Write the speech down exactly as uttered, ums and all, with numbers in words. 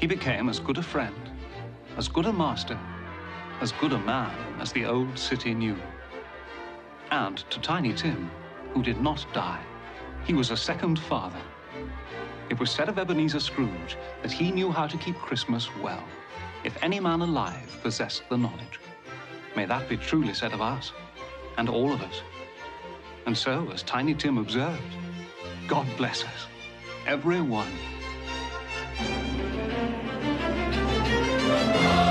He became as good a friend, as good a master, as good a man as the old city knew. And to Tiny Tim, who did not die, he was a second father. It was said of Ebenezer Scrooge that he knew how to keep Christmas well, if any man alive possessed the knowledge. May that be truly said of us, and all of us. And so, as Tiny Tim observed, God bless us, every one.